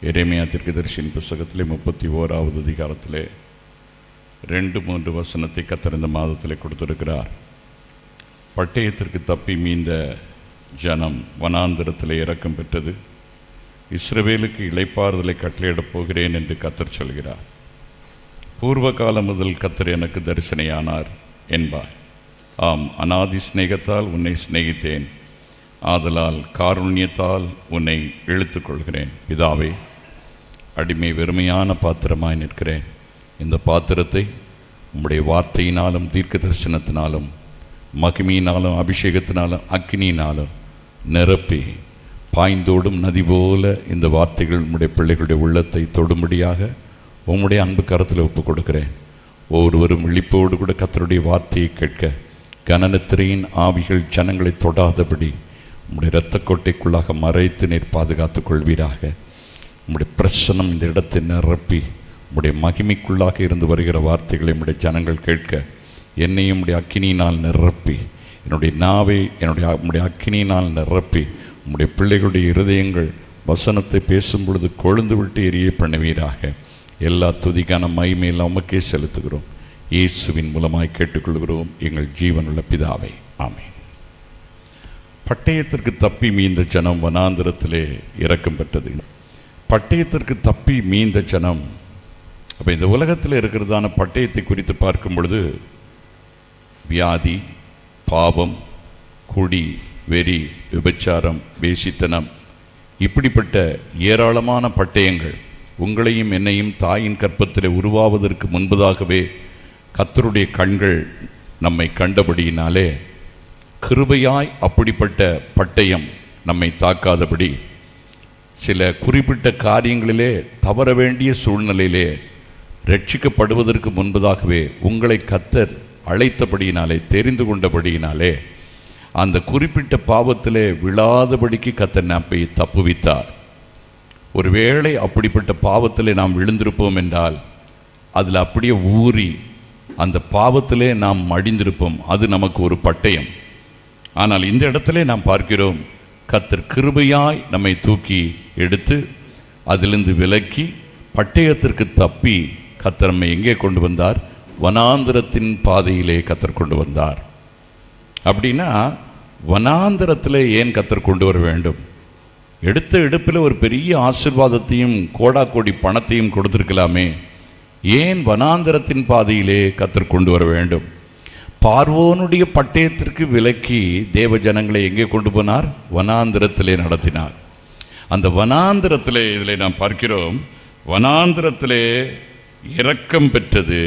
எரேமியா தீர்க்கதரிசியின் புத்தகத்திலே 31வது அதிகாரத்திலே 2-3 வசனத்தை கர்த்தர் இந்த மாதத்திலே கொடுத்திருக்கிறார். பட்டயத்திற்கு தப்பி மீந்த ஜனம் வனாந்திரத்திலே இரக்கம் பெற்றது. இஸ்ரவேலுக்கு இளைப்பாறுதலை கட்டளையிடப் போகிறேன் என்று கர்த்தர் சொல்கிறார். பூர்வ காலம் முதல் கர்த்தர் எனக்கு தரிசனையானார் என்பார். ஆம், அநாதி சிநேகத்தால் உன்னை சிநேகித்தேன், ஆதலால் காருண்யத்தால் உன்னை இழுத்துக் கொள்கிறேன். பிதாவே, அடிமை வெறுமையான பாத்திரமாய் நிற்கிறேன். இந்த பாத்திரத்தை உம்முடைய வார்த்தையினாலும் தீர்க்க தரிசனத்தினாலும் மகிமையினாலும் அபிஷேகத்தினாலும் அக்கினியினாலும் நிரப்பி பாய்ந்தோடும் நதி போல இந்த வார்த்தைகள் உம்முடைய பிள்ளைகளுடைய உள்ளத்தை தொடும்படியாக உம்முடைய அன்பு கரத்தில் ஒப்புக் கொடுக்கிறேன். ஒவ்வொருவரும் விழிப்போடு கூட கர்த்தருடைய வார்த்தையை கேட்க கனனத்திரையின் ஆவிகள் ஜனங்களை தொடாதபடி உம்முடைய இரத்த கோட்டைக்குள்ளாக மறைத்து நீர் பாதுகாத்துக் கொள்வீராக. உம்முடைய பிரசன்னம் இந்த இடத்தை நிரப்பி உம்முடைய மகிமைக்குள்ளாக இருந்து வருகிற வார்த்தைகளை உம்முடைய ஜனங்கள் கேட்க என்னையும் உம்முடைய அக்கினியினால் நிரப்பி, என்னுடைய நாவை உம்முடைய அக்கினியினால் நிரப்பி உம்முடைய பிள்ளைகளுடைய இருதயங்கள் வசனத்தை பேசும் பொழுது கொழுந்து விட்டு எரிய பண்ணுவீராக. எல்லா துதிக்கான மகிமையில் உமக்கே செலுத்துகிறோம். இயேசுவின் மூலமாய் கேட்டுக்கொள்கிறோம் எங்கள் ஜீவனுள்ள பிதாவை. ஆமென். பட்டயத்திற்கு தப்பி மீந்த ஜனம் வனாந்திரத்திலே இரக்கம் பெற்றது. பட்டயத்திற்கு தப்பி மீந்த ஜனம். அப்போ இந்த உலகத்தில் இருக்கிறதான பட்டயத்தை குறித்து பார்க்கும் பொழுது வியாதி, பாவம், குடி, வெறி, விபச்சாரம், வேசித்தனம், இப்படிப்பட்ட ஏராளமான பட்டயங்கள் உங்களையும் என்னையும் தாயின் கற்பத்திலே உருவாவதற்கு முன்பதாகவே கர்த்தருடைய கண்கள் நம்மை கண்டபடியினாலே கிருபையாய் அப்படிப்பட்ட பட்டயம் நம்மை தாக்காதபடி சில குறிப்பிட்ட காரியங்களிலே தவற வேண்டிய சூழ்நிலையிலே ரட்சிக்கப்படுவதற்கு முன்பதாகவே உங்களை கர்த்தர் அழைத்தபடியினாலே, தெரிந்து கொண்டபடியினாலே அந்த குறிப்பிட்ட பாவத்திலே விழாதபடிக்கு கர்த்தர் நம்மை தப்புவித்தார். ஒருவேளை அப்படிப்பட்ட பாவத்திலே நாம் விழுந்திருப்போம் என்றால் அதில் அப்படியே ஊறி அந்த பாவத்திலே நாம் மடிந்திருப்போம். அது நமக்கு ஒரு பட்டயம். ஆனால் இந்த இடத்திலே நாம் பார்க்கிறோம், கர்த்தர் கிருபையாய் நம்மை தூக்கி எடுத்து அதிலிருந்து விலக்கி பட்டயத்திற்கு தப்பி கர்த்தர் நம்மை எங்கே கொண்டு வந்தார்? வனாந்திரத்தின் பாதையிலே கர்த்தர் கொண்டு வந்தார். அப்படின்னா வனாந்திரத்தில் ஏன் கர்த்தர் கொண்டு வர வேண்டும்? எடுத்த எடுப்பில் ஒரு பெரிய ஆசீர்வாதத்தையும் கோடாக்கோடி பணத்தையும் கொடுத்திருக்கலாமே. ஏன் வனாந்திரத்தின் பாதையிலே கர்த்தர் கொண்டு வர வேண்டும்? பார்வோனுடைய பட்டயத்திற்கு விலக்கி தேவ ஜனங்களை எங்கே கொண்டு போனார்? வனாந்திரத்திலே நடத்தினார். அந்த வனாந்திரத்திலே இதில் நாம் பார்க்கிறோம், வனாந்திரத்திலே இரக்கம் பெற்றது.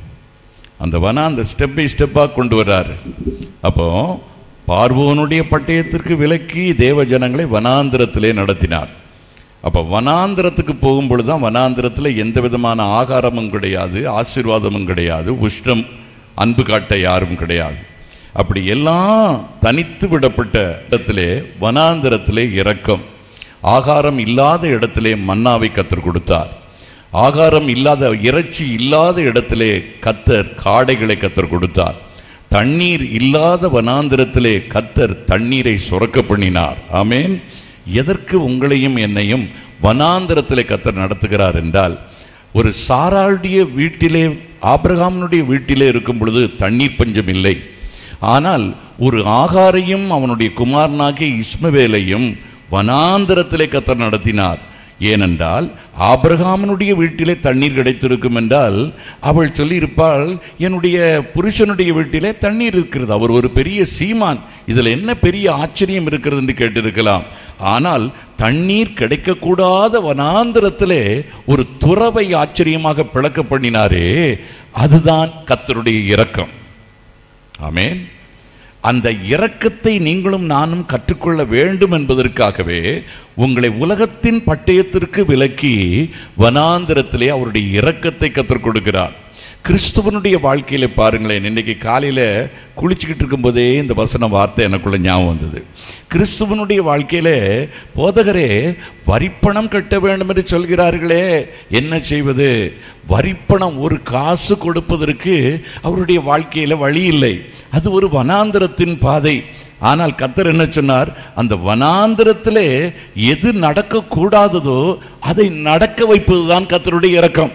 அந்த வனாந்திர ஸ்டெப் பை ஸ்டெப்பாக கொண்டு வர்றார். அப்போ பார்வோனுடைய பட்டயத்திற்கு விலக்கி தேவ ஜனங்களை வனாந்திரத்திலே நடத்தினார். அப்போ வனாந்திரத்துக்கு போகும்பொழுது தான் வனாந்திரத்தில் எந்த விதமான ஆகாரமும் கிடையாது, ஆசீர்வாதமும் கிடையாது, உஷ்ணம் அன்பு காட்ட யாரும் கிடையாது. அப்படி எல்லாம் தனித்து விடப்பட்ட இடத்திலே வனாந்திரத்திலே இரக்கம். ஆகாரம் இல்லாத இடத்திலே மன்னாவை கர்த்தர் கொடுத்தார். ஆகாரம் இல்லாத, இறைச்சி இல்லாத இடத்திலே கர்த்தர் காடைகளை கர்த்தர் கொடுத்தார். தண்ணீர் இல்லாத வனாந்திரத்திலே கர்த்தர் தண்ணீரை சுரக்க பண்ணினார். ஆமென். எதற்கு உங்களையும் என்னையும் வனாந்திரத்திலே கர்த்தர் நடத்துகிறார் என்றால், ஒரு சாராளுடைய வீட்டிலே, ஆபிரகாமினுடைய வீட்டிலே இருக்கும் பொழுது தண்ணீர் பஞ்சம் இல்லை. ஆனால் ஒரு ஆகாரையும் அவனுடைய குமாரனாகிய இஸ்மவேலையும் வனாந்திரத்திலே கர்த்தர் நடத்தினார். ஏனென்றால் ஆபிரகாமினுடைய வீட்டிலே தண்ணீர் கிடைத்திருக்கும் என்றால் அவள் சொல்லியிருப்பாள், என்னுடைய புருஷனுடைய வீட்டிலே தண்ணீர் இருக்கிறது. அவர் ஒரு பெரிய சீமான், இதில் என்ன பெரிய ஆச்சரியம் இருக்கிறது என்று கேட்டிருக்கலாம். ஆனால் தண்ணீர் கிடைக்கக்கூடாத வனாந்திரத்திலே ஒரு துறவை ஆச்சரியமாக பிளக்க பண்ணினாரே, அதுதான் கர்த்தருடைய இரக்கம். ஆமென். அந்த இரக்கத்தை நீங்களும் நானும் கற்றுக்கொள்ள வேண்டும் என்பதற்காகவே உங்களை உலகத்தின் பட்டயத்திற்கு விலக்கி வனாந்திரத்திலே அவருடைய இரக்கத்தை கற்றுக் கொடுக்கிறார். கிறிஸ்துவனுடைய வாழ்க்கையில பாருங்களேன், இன்னைக்கு காலையில் குளிச்சுக்கிட்டு இருக்கும்போதே இந்த வசன வார்த்தை எனக்குள்ள ஞாபகம் வந்தது. கிறிஸ்துவனுடைய வாழ்க்கையில போதகரே வரிப்பணம் கட்ட வேண்டும் என்று சொல்கிறார்களே, என்ன செய்வது? வரிப்பணம் ஒரு காசு கொடுப்பதற்கு அவருடைய வாழ்க்கையில வழி இல்லை. அது ஒரு வனாந்திரத்தின் பாதை. ஆனால் கர்த்தர் என்ன சொன்னார்? அந்த வனாந்திரத்திலே எது நடக்க கூடாததோ அதை நடக்க வைப்பதுதான் கர்த்தருடைய இரக்கம்.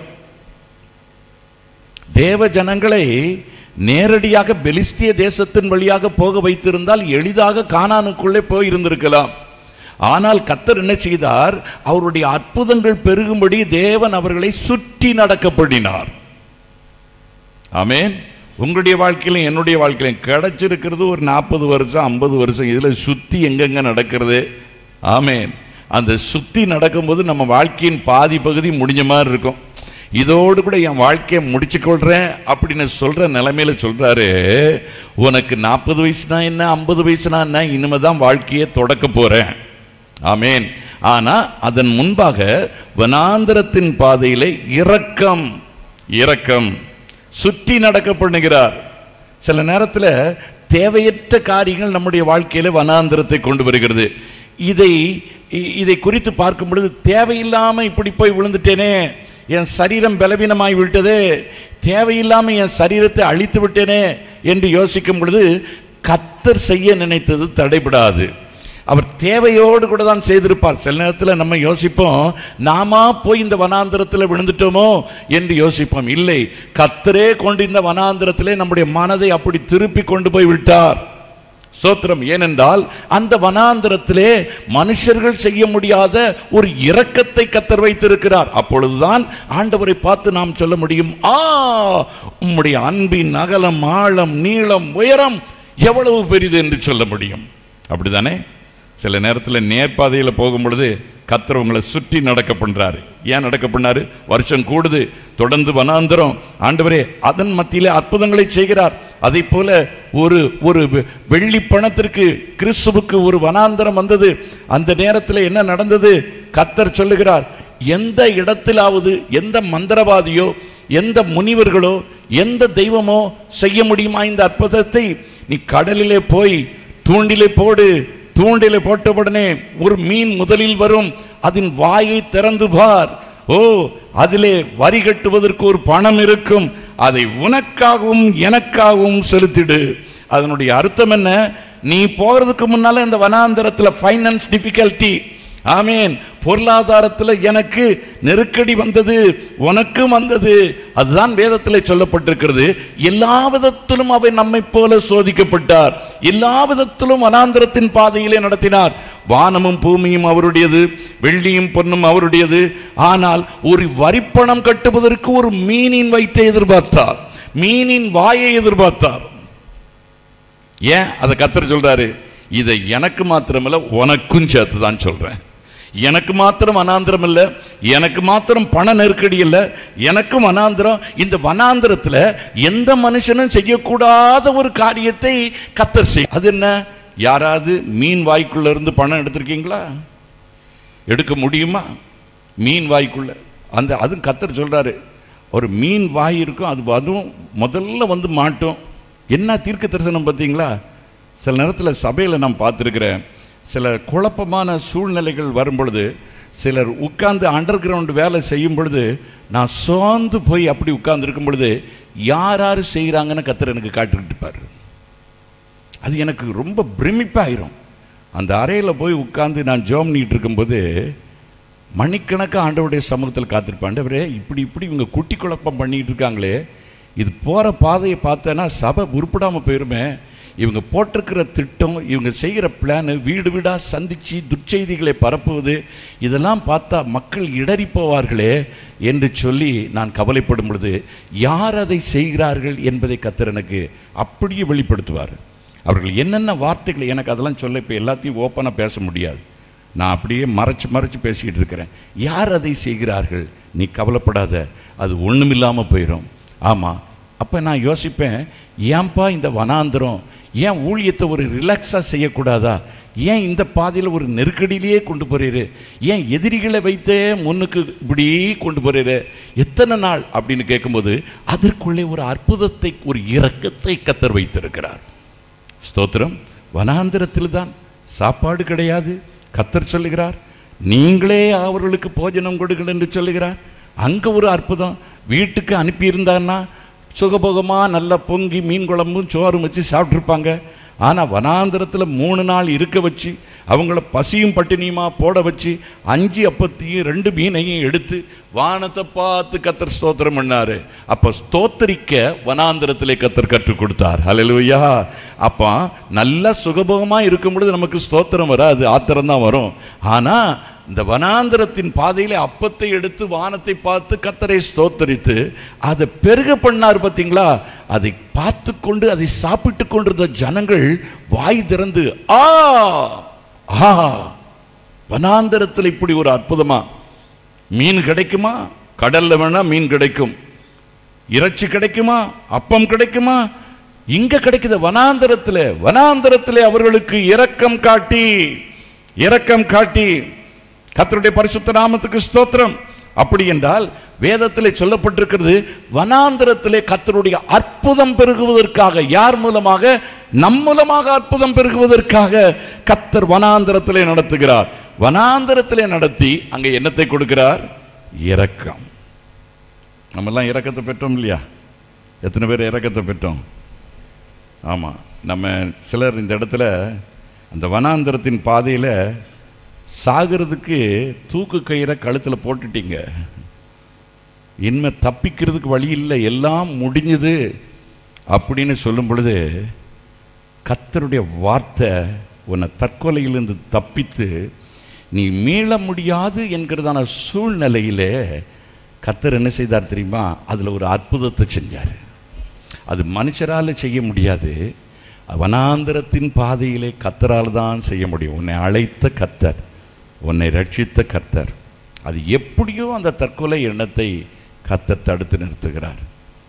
தேவ ஜனங்களை நேரடியாக பெலிஸ்திய தேசத்தின் வழியாக போக வைத்திருந்தால் எளிதாக கானானுக்குள்ளே போயிருந்திருக்கலாம். ஆனால் கர்த்தர் என்ன செய்தார்? அவருடைய அற்புதங்கள் பெருகும்படி தேவன் அவர்களை சுற்றி நடக்கப்படினார். ஆமென். உங்களுடைய வாழ்க்கையிலும் என்னுடைய வாழ்க்கையிலும் கிடைச்சிருக்கிறது ஒரு 40 வருஷம் 50 வருஷம். இதுல சுத்தி எங்கெங்க நடக்கிறது? ஆமென். அந்த சுத்தி நடக்கும்போது நம்ம வாழ்க்கையின் பாதி பகுதி முடிஞ்ச மாதிரி இருக்கும். இதோடு கூட என் வாழ்க்கையை முடிச்சுக்கொள்றேன் அப்படின்னு சொல்ற நிலைமையில சொல்றாரு, உனக்கு 40 வயசுனா என்ன, 50 வயசுனா என்ன, இனிமேதான் வாழ்க்கையை தொடக்க போறேன். ஆமென். ஆனா அதன் முன்பாக வனாந்தரத்தின் பாதையிலே இரக்கம் சுற்றி நடக்க பண்ணுகிறார். சில நேரத்தில் தேவையற்ற காரியங்கள் நம்முடைய வாழ்க்கையில வனாந்தரத்தை கொண்டு வருகிறது. இதை குறித்து பார்க்கும் பொழுது, தேவையில்லாம இப்படி போய் விழுந்துட்டேனே, என் சரீரம் பலவீனமாய் விட்டதே, தேவையில்லாம என் சரீரத்தை அழித்து விட்டேனே என்று யோசிக்கும் பொழுது கர்த்தர் செய்ய நினைத்தது தடைபடாது. அவர் தேவையோடு கூட தான் செய்திருப்பார். சில நேரத்தில் நம்ம யோசிப்போம், நாமா போய் இந்த வனாந்திரத்தில் விழுந்துட்டோமோ என்று யோசிப்போம். இல்லை, கர்த்தரே கொண்டு இந்த வனாந்திரத்திலே நம்முடைய மனதை அப்படி திருப்பி கொண்டு போய் விட்டார். ஸ்தோத்திரம். ஏனென்றால் அந்த வனாந்திரத்திலே மனுஷர்கள் செய்ய முடியாத ஒரு இரக்கத்தை கர்த்தர் வைத்திருக்கிறார். அப்பொழுதுதான் ஆண்டவரை பார்த்து நாம் சொல்ல முடியும், உம்முடைய அன்பின் அகலம் ஆழம் நீளம் உயரம் எவ்வளவு பெரிது என்று சொல்ல முடியும். அப்படிதானே? சில நேரத்தில் நேர்பாதையில் போகும் பொழுது கர்த்தர் உங்களை சுற்றி நடக்க பண்றாரு. ஏன் நடக்க பண்ணாரு? வருஷம் கூடுது, தொடர்ந்து வனாந்தரம், ஆண்டவரே அதன் மத்தியிலே அற்புதங்களை செய்கிறார். அதை போல ஒரு வெள்ளி பணத்திற்கு கிறிஸ்துவுக்கு ஒரு வனாந்தரம் வந்தது. அந்த நேரத்தில் என்ன நடந்தது? கர்த்தர் சொல்லுகிறார், எந்த இடத்திலாவது எந்த மந்திரவாதியோ எந்த முனிவர்களோ எந்த தெய்வமோ செய்ய முடியுமா இந்த அற்புதத்தை? நீ கடலிலே போய் தூண்டிலே போடு, தூண்டிலே போட்ட உடனே ஒரு மீன் முதலில் வரும், அதன் வாயை திறந்து பார், அதிலே வரி கட்டுவதற்கு ஒரு பணம் இருக்கும், அதை உனக்காகவும் எனக்காகவும் செலுத்திடு. அதனுடைய அர்த்தம் என்ன? நீ போறதுக்கு முன்னால இந்த வனாந்தரத்தில் ஃபைனான்ஸ் டிஃபிகல்ட்டி, ஆமேன், பொருளாதாரத்தில் எனக்கு நெருக்கடி வந்தது, உனக்கும் வந்தது. அதுதான் வேதத்தில் சொல்லப்பட்டிருக்கிறது. எல்லா விதத்திலும் அவர் நம்மை போல சோதிக்கப்பட்டார், எல்லா விதத்திலும் வனாந்தரத்தின் பாதையிலே நடத்தினார். வானமும் பூமியும் அவருடையது, வெள்ளியும் பொன்னும் அவருடையது. ஆனால் ஒரு வரிப்பணம் கட்டுவதற்கு ஒரு மீனின் வயிற்றை எதிர்பார்த்தார், மீனின் வாயை எதிர்பார்த்தார். ஏன் அதை கர்த்தர் சொல்றாரு? இதை எனக்கு மாத்திரமல்ல உனக்கும் சேர்த்து தான் சொல்றேன். எனக்கு மாத்திரம் வனாந்திரம் இல்லை, எனக்கு மாத்திரம் பண நெருக்கடி இல்லை, எனக்கும் வனாந்திரம். இந்த வனாந்திரத்தில் எந்த மனுஷனும் செய்யக்கூடாத ஒரு காரியத்தை கர்த்தர் செய்ய. அது என்ன? யாராவது மீன் வாய்க்குள்ள இருந்து பணம் எடுத்திருக்கீங்களா? எடுக்க முடியுமா? மீன் வாய்க்குள்ள அதுவும் கர்த்தர் சொல்றாரு, ஒரு மீன் வாய் இருக்கும், அதுவும் முதல்ல வந்து மாட்டோம். என்ன தீர்க்க தரிசனம் பார்த்தீங்களா? சில நேரத்தில் சபையில் நான் பார்த்துருக்கிறேன், சில குழப்பமான சூழ்நிலைகள் வரும் பொழுது சிலர் உட்கார்ந்து அண்டர் கிரவுண்ட் வேலை செய்யும் பொழுது நான் சோர்ந்து போய் அப்படி உட்கார்ந்து இருக்கும் பொழுது யார் யார் செய்கிறாங்கன்னு கர்த்தர் எனக்கு காட்டுக்கிட்டு இருப்பார். அது எனக்கு ரொம்ப பிரமிப்பாயிரும். அந்த அறையில் போய் உட்கார்ந்து நான் ஜெபம் பண்ணிட்டு இருக்கும்போது மணிக்கணக்காக ஆண்டவருடைய சமூகத்தில் காத்திருப்பேன். ஆண்டவரே, இப்படி இவங்க குட்டி குழப்பம் பண்ணிட்டு இருக்காங்களே, இது போகிற பாதையை பார்த்தேன்னா சபை உருப்படாமல் போயிருமே. இவங்க போட்டிருக்கிற திட்டம், இவங்க செய்கிற பிளானு, வீடு வீடாக சந்தித்து துர்ச்செய்திகளை பரப்புவது, இதெல்லாம் பார்த்தா மக்கள் இடறி போவார்களே என்று சொல்லி நான் கவலைப்படும் பொழுது யார் அதை செய்கிறார்கள் என்பதை கர்த்தர் எனக்கு அப்படியே வெளிப்படுத்துவார். அவர்கள் என்னென்ன வார்த்தைகள், எனக்கு அதெல்லாம் சொல்ல இப்போ எல்லாத்தையும் ஓப்பனாக பேச முடியாது, நான் அப்படியே மறைச்சு பேசிக்கிட்டு இருக்கிறேன். யார் அதை செய்கிறார்கள்? நீ கவலைப்படாத, அது ஒன்றுமில்லாமல் போயிடும். ஆமாம். அப்போ நான் யோசிப்பேன், ஏன்பா இந்த வனாந்திரம், ஏன் ஊழியத்தை ஒரு ரிலாக்ஸாக செய்யக்கூடாதா? ஏன் இந்த பாதையில் ஒரு நெருக்கடியிலேயே கொண்டு போறீரு? ஏன் எதிரிகளை வைத்தே முன்னுக்கு இப்படி கொண்டு போறீரு? எத்தனை நாள் அப்படின்னு கேட்கும்போது அதற்குள்ளே ஒரு அற்புதத்தை, ஒரு இரக்கத்தை கர்த்தர் வைத்திருக்கிறார். ஸ்தோத்திரம். வனாந்திரத்தில் தான் சாப்பாடு கிடையாது, கர்த்தர் சொல்லுகிறார், நீங்களே அவர்களுக்கு போஜனம் கொடுங்கள் என்று சொல்லுகிறார். அங்கே ஒரு அற்புதம். வீட்டுக்கு அனுப்பியிருந்தான்னா சுகபோகமாக நல்லா பொங்கி மீன் குழம்பும் சோறும் வச்சு சாப்பிட்ருப்பாங்க. ஆனா வனாந்திரத்துல 3 நாள் இருக்க வச்சு அவங்கள பசியும் பட்டினியுமா போட வச்சு 5 அப்பத்தையும் 2 மீனையும் எடுத்து வானத்தை பார்த்து கர்த்தர் ஸ்தோத்திரம் பண்ணாரு. அப்ப ஸ்தோத்தரிக்க வனாந்திரத்திலே கர்த்தர் கற்றுக் கொடுத்தார். ஹல்லேலூயா. அப்ப நல்ல சுகபோகமா இருக்கும் பொழுது நமக்கு ஸ்தோத்திரம் வராது, ஆத்திரம் தான் வரும். ஆனா இந்த வனாந்திரத்தின் பாதையில அப்பத்தை எடுத்து வானத்தை பார்த்து கர்த்தரை ஸ்தோத்தரித்து அதை பெருக பண்ணார். பார்த்தீங்களா? அதை பார்த்து கொண்டு அதை சாப்பிட்டு கொண்டிருந்த ஜனங்கள் வாய் திறந்து ஆ ஆ, வனாந்திரத்தில் இப்படி ஒரு அற்புதமா மீன் கிடைக்குமா? கடல்ல வேணா மீன் கிடைக்கும், இறைச்சி கிடைக்குமா, அப்பம் கிடைக்குமா? இங்க கிடைக்குது வனாந்திரத்திலே அவர்களுக்கு இரக்கம் காட்டி கர்த்தருடைய பரிசுத்த நாமத்துக்கு ஸ்தோத்திரம். அப்படி என்றால் வேதத்திலே சொல்லப்பட்டிருக்கிறது, வனாந்திரத்திலே கர்த்தருடைய அற்புதம் பெருகுவதற்காக. யார் மூலமாக? நம் மூலமாக அற்புதம் பெருகுவதற்காக கர்த்தர் வனாந்திரத்திலே நடத்துகிறார். வனாந்திரத்திலே நடத்தி அங்கே என்னத்தை கொடுக்கிறார்? இரக்கம். நம்ம எல்லாம் இரக்கத்தை பெற்றோம் இல்லையா? எத்தனை பேர் இரக்கத்தை பெற்றோம்? ஆமா, நம்ம சிலர் இந்த இடத்துல அந்த வனாந்திரத்தின் பாதையில சாகிறதுக்கு தூக்கு கயிறை கழுத்தில் போட்டுட்டீங்க. இனிமே தப்பிக்கிறதுக்கு வழி இல்லை, எல்லாம் முடிஞ்சது அப்படின்னு சொல்லும் பொழுது கர்த்தருடைய வார்த்தை உன்னை தற்கொலையிலிருந்து தப்பித்து நீ மீள முடியாது என்கிறதான சூழ்நிலையிலே கர்த்தர் என்ன செய்தார் தெரியுமா? அதில் ஒரு அற்புதத்தை செஞ்சார். அது மனுஷரால் செய்ய முடியாது, வனாந்திரத்தின் பாதையிலே கர்த்தரால் தான் செய்ய முடியும். உன்னை அழைத்த கர்த்தர், உன்னை ரட்சித்த கர்த்தர், அது எப்படியோ அந்த தற்கொலை எண்ணத்தை கர்த்தர் தடுத்து நிறுத்துகிறார்.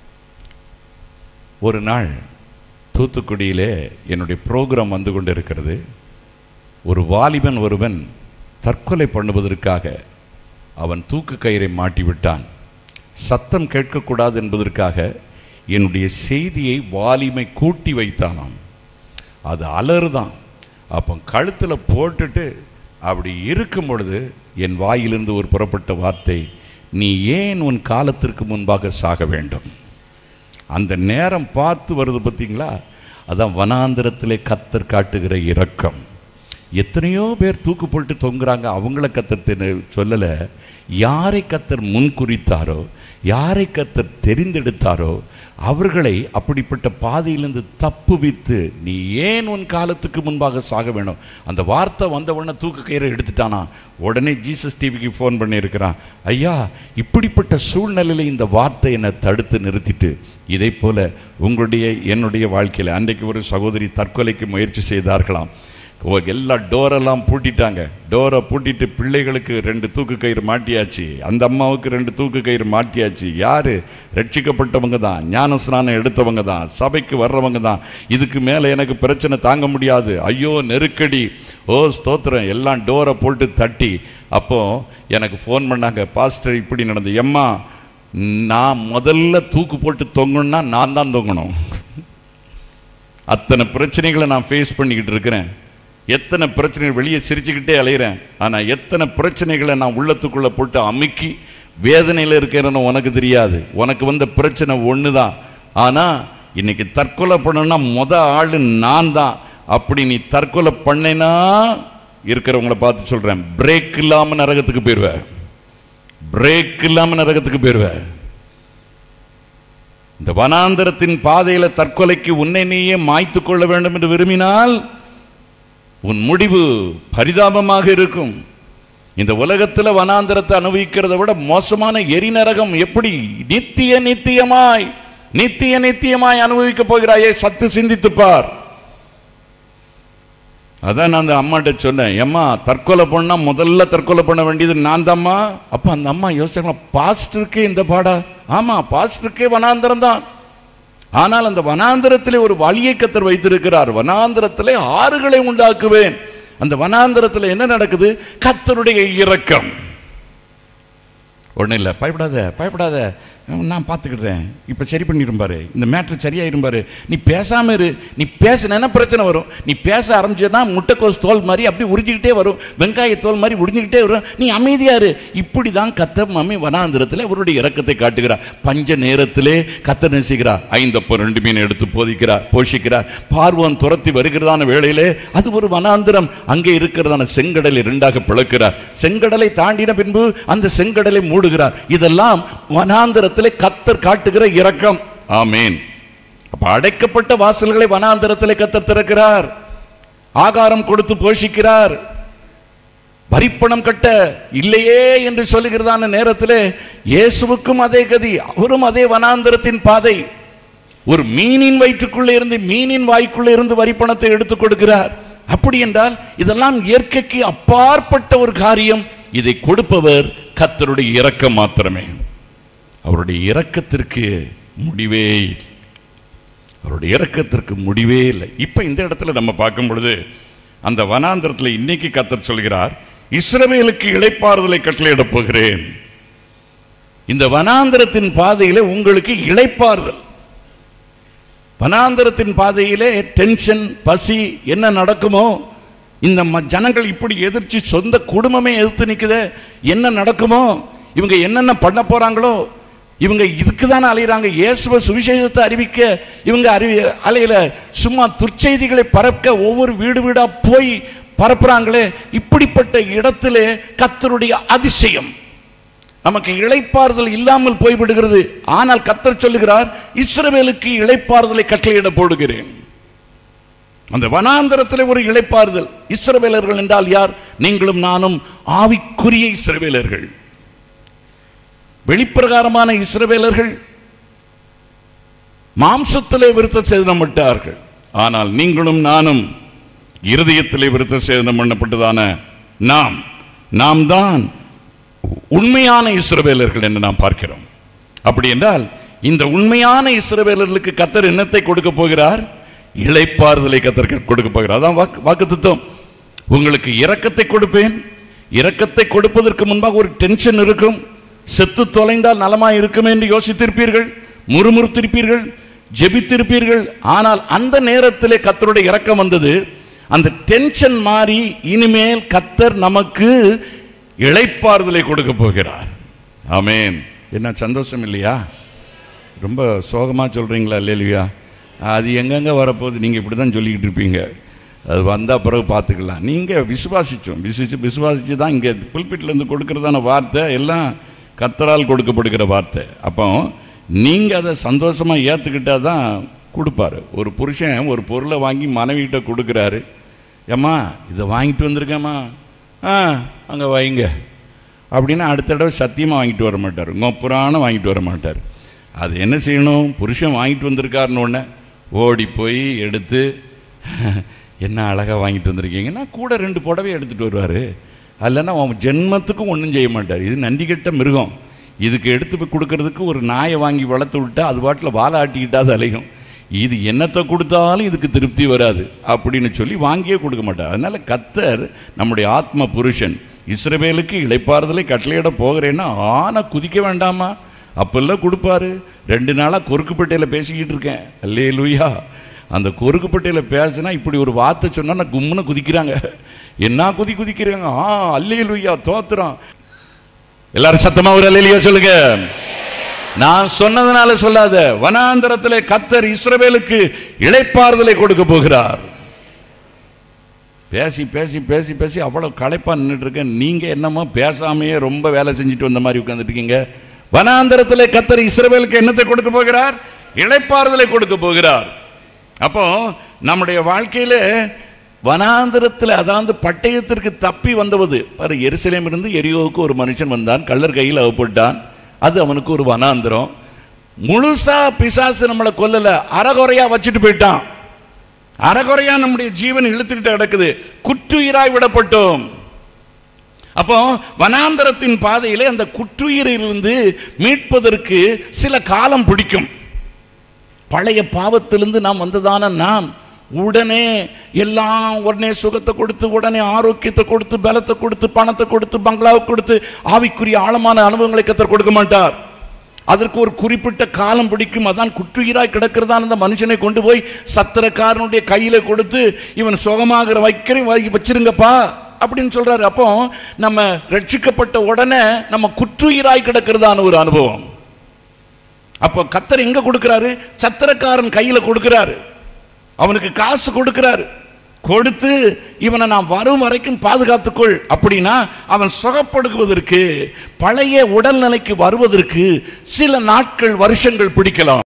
ஒரு நாள் தூத்துக்குடியிலே என்னுடைய ப்ரோக்ராம் வந்து கொண்டு இருக்கிறது. ஒரு வாலிபன் ஒருவன் தற்கொலை பண்ணுவதற்காக அவன் தூக்கு கயிறை மாட்டிவிட்டான். சத்தம் கேட்கக்கூடாது என்பதற்காக என்னுடைய செய்தியை வாலிமை கூட்டி வைத்தானாம். அது அலறுதான். அப்போ கழுத்தில் போட்டுட்டு அப்படி இருக்கும் பொழுது என் வாயிலிருந்து ஒரு புறப்பட்ட வார்த்தை, நீ ஏன் உன் காலத்திற்கு முன்பாக சாக வேண்டும்? அந்த நேரம் பார்த்து வருது பார்த்தீங்களா? அதான் வனாந்திரத்திலே கர்த்தர் காட்டுகிற இரக்கம். எத்தனையோ பேர் தூக்கு போட்டு தொங்குறாங்க. அவங்கள கர்த்தர் சொல்லலை. யாரை கர்த்தர் முன் குறித்தாரோ, யாரை கர்த்தர் தெரிந்தெடுத்தாரோ அவர்களை அப்படிப்பட்ட பாதையிலிருந்து தப்புவித்து நீ ஏன் உன் காலத்துக்கு முன்பாக சாக வேணும். அந்த வார்த்தை வந்த உடனே தூக்கு கயிறை எடுத்துட்டானா. உடனே ஜீசஸ் டிவிக்கு ஃபோன் பண்ணியிருக்கிறான், ஐயா இப்படிப்பட்ட சூழ்நிலையில் இந்த வார்த்தை என்னை தடுத்து நிறுத்திட்டு, இதை போல என்னுடைய வாழ்க்கையில் அன்றைக்கு ஒரு சகோதரி தற்கொலைக்கு முயற்சி செய்தார்களாம். எல்லா டோரெல்லாம் பூட்டிட்டாங்க. டோரை பூட்டிட்டு பிள்ளைகளுக்கு 2 தூக்கு கயிறு மாட்டியாச்சு, அந்த அம்மாவுக்கு 2 தூக்கு கயிறு மாட்டியாச்சு. யாரு? ரட்சிக்கப்பட்டவங்க தான், ஞான ஸ்நானம் எடுத்தவங்க தான், சபைக்கு வர்றவங்க தான். இதுக்கு மேலே எனக்கு பிரச்சனை தாங்க முடியாது, ஐயோ நெருக்கடி, ஓ ஸ்தோத்திரம், எல்லாம் டோரை போட்டு தட்டி. அப்போ எனக்கு ஃபோன் பண்ணாங்க, பாஸ்டர் இப்படி நடந்தது. எம்மா, நான் முதல்ல தூக்கு போட்டு தொங்கணும்னா நான் தான் தொங்கணும். அத்தனை பிரச்சனைகளை நான் ஃபேஸ் பண்ணிக்கிட்டு இருக்கிறேன். எத்தனை பிரச்சனைகள், வெளியே சிரிச்சுக்கிட்டே அலைகிறேன். ஆனால் எத்தனை பிரச்சனைகளை நான் உள்ளத்துக்குள்ளே போட்டு அமுக்கி வேதனையில் இருக்கிறேன்னு உனக்கு தெரியாது. உனக்கு வந்த பிரச்சனை ஒன்று தான். ஆனால் இன்னைக்கு தற்கொலை பண்ணணும்னா ஆள் நான் தான். அப்படி நீ தற்கொலை பண்ணேன்னா இருக்கிறவங்கள பார்த்து சொல்கிறேன், பிரேக் இல்லாமல் நரகத்துக்கு போயிடுவேன். பிரேக் இல்லாமல் நரகத்துக்கு போயிடுவேன். இந்த வனாந்தரத்தின் பாதையில் தற்கொலைக்கு உன்னை நீயே மாய்த்து கொள்ள வேண்டும் என்று விரும்பினால் உன் முடிவு பரிதாபமாக இருக்கும். இந்த உலகத்தில் வனாந்தரத்தை அனுபவிக்கிறத விட மோசமான எரிநரகம் எப்படி நித்தியமாய் அனுபவிக்க போகிறாயே, சத்து சிந்தித்துப்பார். அதான் நான் அந்த அம்மாட்ட சொன்னேன், அம்மா தற்கொலை பண்ணா முதல்ல தற்கொலை பண்ண வேண்டியது நான் தான்மா. அப்ப அந்த அம்மா யோசிச்சாங்களா, பாஸ்டருக்கே இந்த பாடா? ஆமா, பாஸ்டருக்கே வனாந்தரம் தான். ஆனால் அந்த வனாந்தரத்திலே ஒரு வழியை கர்த்தர் வைத்திருக்கிறார். வனாந்தரத்திலே ஆறுகளை உண்டாக்குவேன். அந்த வனாந்தரத்தில் என்ன நடக்குது? கர்த்தருடைய இரக்கம். ஒன்றும் இல்லை, பயப்படாத நான் பார்த்துக்கிடுறேன், இப்போ சரி பண்ணிருப்பாரு, இந்த மேட்ரு சரியாயிருப்பாரு, நீ பேசாம இரு, நீ பேசினா பிரச்சனை வரும், நீ பேச ஆரம்பிச்சதான் முட்டைக்கோஸ் தோல் மாதிரி அப்படி உறிஞ்சிக்கிட்டே வரும், வெங்காய தோல் மாதிரி உறிஞ்சிக்கிட்டே வரும், நீ அமைதியாரு. இப்படிதான் கர்த்தர் மம்மி வனாந்திரத்தில் அவருடைய இரக்கத்தை காட்டுகிறார். பஞ்ச நேரத்திலே கர்த்தர் நேசிக்கிறார். 5 அப்பம் 2 மீன் எடுத்து போஷிக்கிறார். பார்வோன் துரத்தி வருகிறதான வேளையிலே அது ஒரு வனாந்திரம், அங்கே இருக்கிறதான செங்கடலை 2ஆக பிளக்கிறார். செங்கடலை தாண்டின பின்பு அந்த செங்கடலை மூடுகிறார். இதெல்லாம் வனாந்திரத்திலே கர்த்தர் காட்டுகிற இரக்கம். ஆமென். அப்ப அடைக்கப்பட்ட வாசல்களை வனாந்திரத்திலே கர்த்தர் திறக்கிறார். ஆகாரம் கொடுத்து போஷிக்கிறார். வரிப்பணம் கட்ட இல்லையே என்று சொல்லுகிறதான நேரத்திலே இயேசுவுக்கும் அதே கதி, அவரும் அதே வனாந்திரத்தின் பாதை. ஒரு மீனின் வயிற்றுக்குள்ளே இருந்து, மீனின் வாய்க்குள்ளே இருந்து வரிப்பணத்தை எடுத்துக் கொடுக்கிறார். அப்படி என்றால் இதெல்லாம் இயற்கைக்கு அப்பாற்பட்ட ஒரு காரியம். இதை கொடுப்பவர் கர்த்தருடைய இரக்கம் மாத்திரமே. அவருடைய இரக்கத்திற்கு முடிவே இல்லை. அவருடைய இரக்கத்திற்கு முடிவே இல்லை. இப்ப இந்த இடத்துல நம்ம பார்க்கும் பொழுது அந்த வனாந்திரத்தில் இன்னைக்கு கர்த்தர் சொல்கிறார், இஸ்ரவேலுக்கு இளைப்பாறுதலை கட்டளையிடப் போகிறேன். இந்த வனாந்திரத்தின் பாதையிலே உங்களுக்கு இளைப்பாறுதல். வனாந்திரத்தின் பாதையிலே டென்ஷன், பசி என்ன நடக்குமோ, இந்த ஜனங்கள் இப்படி எதிர்த்து சொந்த குடும்பமே எதிர்த்து நிக்குது, என்ன நடக்குமோ, இவங்க என்னென்ன பண்ண போறாங்களோ, இவங்க இதுக்கு தானே அலையிறாங்க, இயேசுவ சுவிசேஷத்தை அறிவிக்க இவங்க அலையில, சும்மா துர்ச்செய்திகளை பரப்ப ஒவ்வொரு வீடு வீடா போய் பரப்புறாங்களே. இப்படிப்பட்ட இடத்திலே கர்த்தருடைய அதிசயம், நமக்கு இளைப்பாறுதல் இல்லாமல் போய்விடுகிறது. ஆனால் கர்த்தர் சொல்லுகிறார், இஸ்ரவேலுக்கு இளைப்பாறுதலை கட்டளையிட போடுகிறேன். அந்த வனாந்தரத்தில் ஒரு இளைப்பாறுதல். இஸ்ரவேலர்கள் என்றால் யார்? நீங்களும் நானும் ஆவிக்குரிய இஸ்ரவேலர்கள். வெளிப்பிரகாரமான இஸ்ரவேலர்கள் மாம்சத்திலே விருத்த சேதனம் விட்டார்கள். ஆனால் நீங்களும் நானும் இருதயத்திலே விருத்த சேதனம் பண்ணப்பட்டதான நாம் தான் உண்மையான இஸ்ரவேலர்கள் என்று நாம் பார்க்கிறோம். அப்படி என்றால் இந்த உண்மையான இஸ்ரவேலர்களுக்கு கர்த்தர் என்னத்தை கொடுக்க போகிறார்? இளைப்பாறுதலை கர்த்தர் கொடுக்க போகிறார். அதான் வாக்குத்தத்தம். உங்களுக்கு இரக்கத்தை கொடுப்பேன். இரக்கத்தை கொடுப்பதற்கு முன்பாக ஒரு டென்ஷன் இருக்கும். செத்து தொலைந்தால் நலமாய் இருக்கும் என்று யோசித்திருப்பீர்கள், முறுமுறுத்திருப்பீர்கள், ஜெபித்திருப்பீர்கள். ஆனால் அந்த நேரத்திலே கர்த்தருடைய இரக்கம் வந்தது. அந்த டென்ஷன் மாறி இனிமேல் கர்த்தர் நமக்கு இளைப்பாறுதலை கொடுக்க போகிறார். ஆமென். என்ன சந்தோஷம் இல்லையா? ரொம்ப சோகமா சொல்றீங்களா? இல்லையா? அது எங்கெங்க வரப்போகுது? நீங்க இப்படிதான் சொல்லிக்கிட்டு இருப்பீங்க. அது வந்தா பிறகு பார்த்துக்கலாம். நீங்க விசுவாசிச்சு தான் இங்க புல்பிட்ல இருந்து கொடுக்கறதான வார்த்தை எல்லாம் கர்த்தரால் கொடுக்கப்படுகிற வார்த்தை. அப்போ நீங்க அதை சந்தோஷமா ஏத்துக்கிட்டா தான் கொடுப்பாரு. ஒரு புருஷன் ஒரு பொருளை வாங்கி மனைவிகிட்ட கொடுக்குறாரு. ஏம்மா இதை வாங்கிட்டு வந்திருக்கேம்மா, அங்கே வைங்க அப்படின்னா அடுத்த தடவை சத்தியமாக வாங்கிட்டு வர மாட்டார், புராணம் வாங்கிட்டு வர மாட்டார். அது என்ன செய்யணும்? புருஷன் வாங்கிட்டு வந்திருக்காருன்னு ஒன்று ஓடி போய் எடுத்து, என்ன அழகாக வாங்கிட்டு வந்திருக்கீங்கன்னா கூட 2 புடவை எடுத்துகிட்டு வருவார். இல்லைன்னா அவன் ஜென்மத்துக்கும் ஒன்றும் செய்ய மாட்டார். இது நன்றி கெட்ட மிருகம். இதுக்கு எடுத்து போய் கொடுக்கறதுக்கு ஒரு நாயை வாங்கி வளர்த்து விட்டா அது பாட்டில் வாழை ஆட்டிக்கிட்டா அது அலையும். இது என்னத்தை கொடுத்தாலும் இதுக்கு திருப்தி வராது அப்படின்னு சொல்லி வாங்கியே கொடுக்க மாட்டார். அதனால கர்த்தர் நம்முடைய ஆத்ம புருஷன் இஸ்ரவேலுக்கு இளைப்பாறுதலை கட்டளையிட போகிறேன்னா ஆனா குதிக்க வேண்டாமா? அப்பெல்லாம் கொடுப்பாரு. 2 நாளாக கொருக்குப்பட்டையில் பேசிக்கிட்டு இருக்கேன். அல்லேலூயா. அந்த கொருக்குப்பட்டையில் பேசினா இப்படி ஒரு வார்த்தை சொன்னா கும்முன்னு குதிக்கிறாங்க. என்ன குதிக்கிறாங்க? அல்லேலூயா, தோத்திரம். எல்லாரும் சத்தமா ஒரு அல்லேலூயா சொல்லுங்க. நான் சொன்னதுனால சொல்லாத. வனாந்தரத்திலே கர்த்தர் இஸ்ரவேலுக்கு இளைப்பாறுதலை கொடுக்க போகிறார். பேசி பேசி பேசி பேசி அவ்வளவு களைப்பா நின்றுட்டு இருக்கேன். நீங்க என்னமோ பேசாமையே ரொம்ப வேலை செஞ்சுட்டு வந்த மாதிரி உட்கார்ந்துட்டு இருக்கீங்க. வனாந்தரத்திலே கர்த்தர் இஸ்ரவேலுக்கு என்னத்தை கொடுக்க போகிறார்? இளைப்பாறுதலை கொடுக்க போகிறார். அப்போ நம்முடைய வாழ்க்கையில வனாந்தரத்தில், அதாவது பட்டயத்திற்கு தப்பி வந்தவது பாரு. எருசலேம் இருந்து எரியோவுக்கு ஒரு மனுஷன் வந்தான், கள்ளர் கையில் அகப்பட்டான். அது அவனுக்கு ஒரு வனாந்தரம். முழுசா பிசாசு நம்மளை கொல்லல, அறகுறையா வச்சுட்டு போயிட்டான். அறகுறையா நம்முடைய ஜீவன் இழுத்துக்கிட்டு கிடக்குது. குற்றுயிராய் விடப்பட்டோம். அப்போ வனாந்தரத்தின் பாதையிலே அந்த குற்றுயிரிலிருந்து மீட்பதற்கு சில காலம் பிடிக்கும். பழைய பாவத்திலிருந்து நாம் வந்ததான நாம் உடனே எல்லாம் உடனே சுகத்தை கொடுத்து, உடனே ஆரோக்கியத்தை கொடுத்து, பலத்தை கொடுத்து, பணத்தை கொடுத்து, பங்களாவை கொடுத்து, ஆவிக்குரிய ஆழமான அனுபவங்களை கர்த்தர் கொடுக்க மாட்டார். அதற்கு ஒரு குறிப்பிட்ட காலம் பிடிக்கும். அதான் குற்றுயிராய் கிடக்கிறதான அந்த மனுஷனை கொண்டு போய் சத்திரக்காரனுடைய கையில கொடுத்து இவன் சுகமாகிற வச்சிருங்கப்பா அப்படின்னு சொல்றாரு. அப்போ நம்ம ரட்சிக்கப்பட்ட உடனே நம்ம குற்றுயிராய் கிடக்கிறதான ஒரு அனுபவம். அப்போ கர்த்தர் எங்க கொடுக்கிறாரு? சத்திரக்காரன் கையில கொடுக்கிறாரு. அவனுக்கு காசு கொடுக்கிறாரு. கொடுத்து இவனை நான் வரும் வரைக்கும் பாதுகாத்துக்கொள் அப்படின்னா அவன் சுகப்படுவதற்கு, பழைய உடல்நிலைக்கு வருவதற்கு சில நாட்கள், வருஷங்கள் பிடிக்கலாம்.